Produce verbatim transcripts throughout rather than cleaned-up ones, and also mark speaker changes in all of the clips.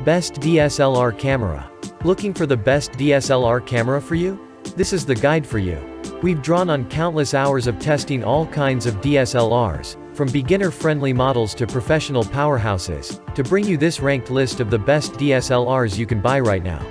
Speaker 1: Best D S L R camera. Looking for the best D S L R camera for you? This is the guide for you. We've drawn on countless hours of testing all kinds of D S L Rs, from beginner-friendly models to professional powerhouses, to bring you this ranked list of the best D S L Rs you can buy right now.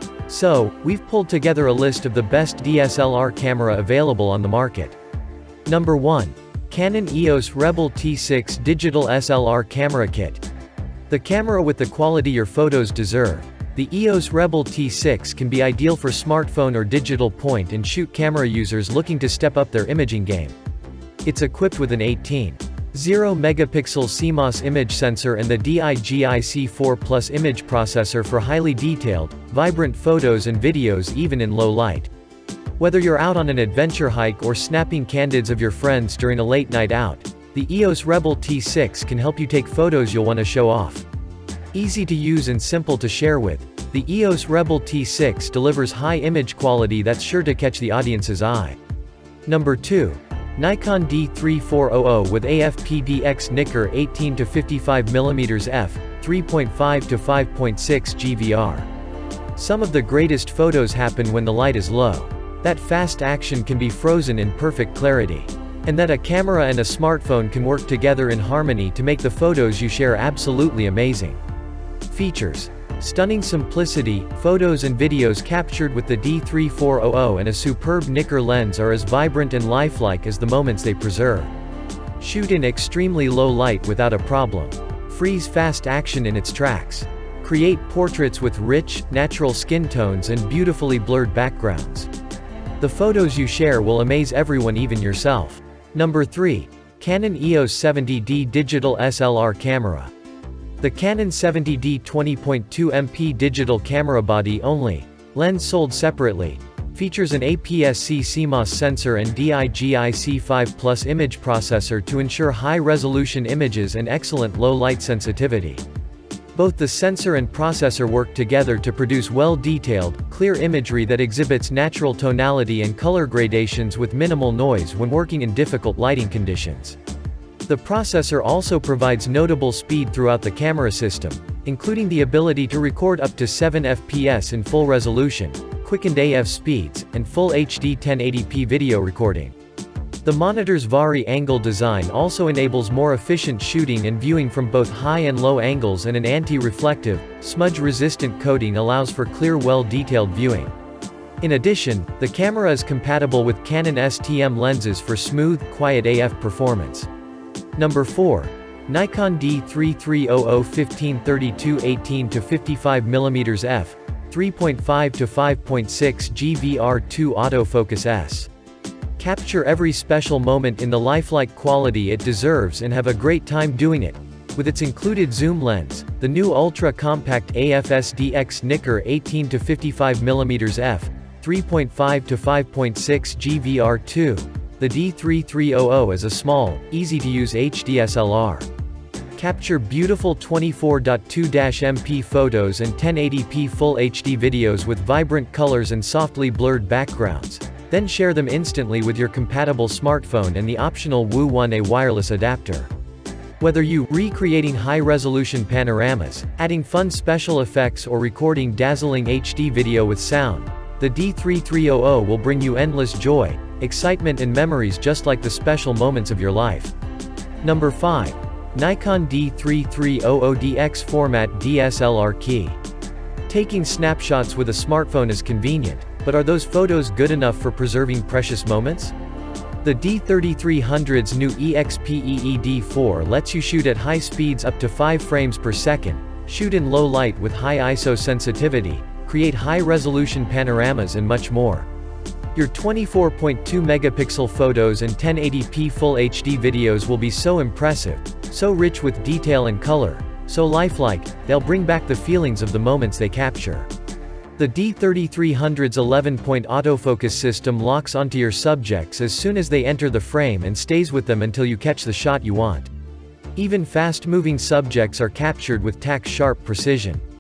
Speaker 1: So, we've pulled together a list of the best D S L R camera available on the market. Number one. Canon E O S Rebel T six Digital S L R Camera Kit. The camera with the quality your photos deserve. The E O S Rebel T six can be ideal for smartphone or digital point and shoot camera users looking to step up their imaging game. It's equipped with an eighteen point zero megapixel C M O S image sensor and the D I G I C four plus image processor for highly detailed, vibrant photos and videos even in low light. Whether you're out on an adventure hike or snapping candids of your friends during a late night out, the E O S Rebel T six can help you take photos you'll want to show off. Easy to use and simple to share with, the E O S Rebel T six delivers high image quality that's sure to catch the audience's eye. Number two. Nikon D thirty-four hundred with A F P D X Nikkor eighteen to fifty-five millimeter f, three point five to five point six G V R. Some of the greatest photos happen when the light is low. That fast action can be frozen in perfect clarity. And that a camera and a smartphone can work together in harmony to make the photos you share absolutely amazing. Features. Stunning simplicity, photos and videos captured with the D thirty-four hundred and a superb Nikkor lens are as vibrant and lifelike as the moments they preserve. Shoot in extremely low light without a problem. Freeze fast action in its tracks. Create portraits with rich, natural skin tones and beautifully blurred backgrounds. The photos you share will amaze everyone, even yourself. Number three. Canon E O S seventy D Digital S L R Camera. The Canon seventy D twenty point two megapixel digital camera body only, lens sold separately, features an A P S C C M O S sensor and D I G I C five plus image processor to ensure high-resolution images and excellent low-light sensitivity. Both the sensor and processor work together to produce well-detailed, clear imagery that exhibits natural tonality and color gradations with minimal noise when working in difficult lighting conditions. The processor also provides notable speed throughout the camera system, including the ability to record up to seven F P S in full resolution, quickened A F speeds, and full H D ten eighty p video recording. The monitor's vari-angle design also enables more efficient shooting and viewing from both high and low angles, and an anti-reflective, smudge-resistant coating allows for clear, well-detailed viewing. In addition, the camera is compatible with Canon S T M lenses for smooth, quiet A F performance. Number four. Nikon D thirty-three hundred fifteen thirty-two eighteen to fifty-five millimeter f, three point five to five point six G V R two Autofocus S. Capture every special moment in the lifelike quality it deserves and have a great time doing it. With its included zoom lens, the new ultra-compact A F S D X Nikkor eighteen to fifty-five millimeter f, three point five to five point six G V R two, the D thirty-three hundred is a small, easy-to-use H D S L R. Capture beautiful twenty-four point two megapixel photos and ten eighty p Full H D videos with vibrant colors and softly blurred backgrounds. Then share them instantly with your compatible smartphone and the optional W U one A wireless adapter. Whether you recreating high-resolution panoramas, adding fun special effects, or recording dazzling H D video with sound, the D thirty-three hundred will bring you endless joy, excitement and memories just like the special moments of your life. Number five. Nikon D thirty-three hundred D X Format D S L R Key. Taking snapshots with a smartphone is convenient, but are those photos good enough for preserving precious moments? The D thirty-three hundred's new E X P E E D four lets you shoot at high speeds up to five frames per second, shoot in low light with high I S O sensitivity, create high-resolution panoramas and much more. Your twenty-four point two megapixel photos and ten eighty p Full H D videos will be so impressive, so rich with detail and color, so lifelike, they'll bring back the feelings of the moments they capture. The D thirty-three hundred's eleven-point autofocus system locks onto your subjects as soon as they enter the frame and stays with them until you catch the shot you want. Even fast-moving subjects are captured with tack-sharp precision.